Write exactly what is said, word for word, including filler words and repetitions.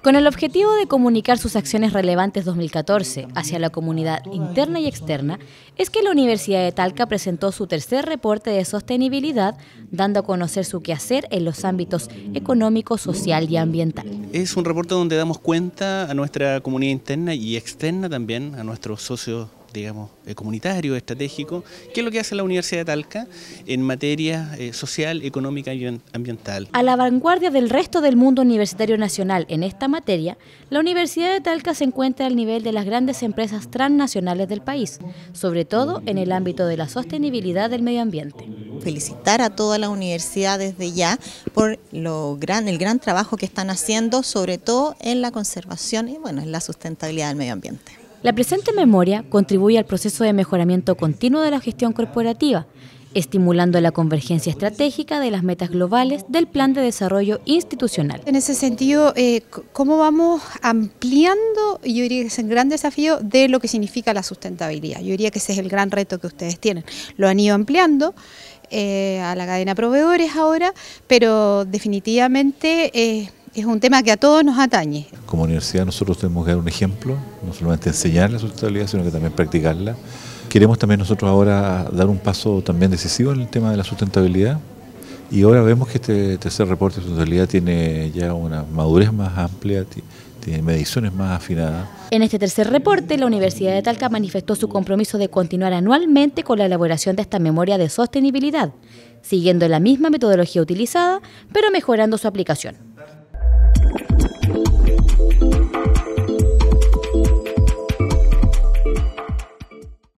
Con el objetivo de comunicar sus acciones relevantes dos mil catorce hacia la comunidad interna y externa, es que la Universidad de Talca presentó su tercer reporte de sostenibilidad, dando a conocer su quehacer en los ámbitos económico, social y ambiental. Es un reporte donde damos cuenta a nuestra comunidad interna y externa también, a nuestros socios, digamos, comunitario, estratégico, qué es lo que hace la Universidad de Talca en materia eh, social, económica y ambiental. A la vanguardia del resto del mundo universitario nacional en esta materia, la Universidad de Talca se encuentra al nivel de las grandes empresas transnacionales del país, sobre todo en el ámbito de la sostenibilidad del medio ambiente. Felicitar a toda la universidad desde ya por lo gran, el gran trabajo que están haciendo, sobre todo en la conservación y bueno, en la sustentabilidad del medio ambiente. La presente memoria contribuye al proceso de mejoramiento continuo de la gestión corporativa, estimulando la convergencia estratégica de las metas globales del Plan de Desarrollo Institucional. En ese sentido, eh, ¿cómo vamos ampliando? Yo diría que es el gran desafío de lo que significa la sustentabilidad. Yo diría que ese es el gran reto que ustedes tienen. Lo han ido ampliando eh, a la cadena de proveedores ahora, pero definitivamente Eh, es un tema que a todos nos atañe. Como universidad nosotros tenemos que dar un ejemplo, no solamente enseñar la sustentabilidad, sino que también practicarla. Queremos también nosotros ahora dar un paso también decisivo en el tema de la sustentabilidad y ahora vemos que este tercer reporte de sustentabilidad tiene ya una madurez más amplia, tiene mediciones más afinadas. En este tercer reporte, la Universidad de Talca manifestó su compromiso de continuar anualmente con la elaboración de esta memoria de sostenibilidad, siguiendo la misma metodología utilizada, pero mejorando su aplicación.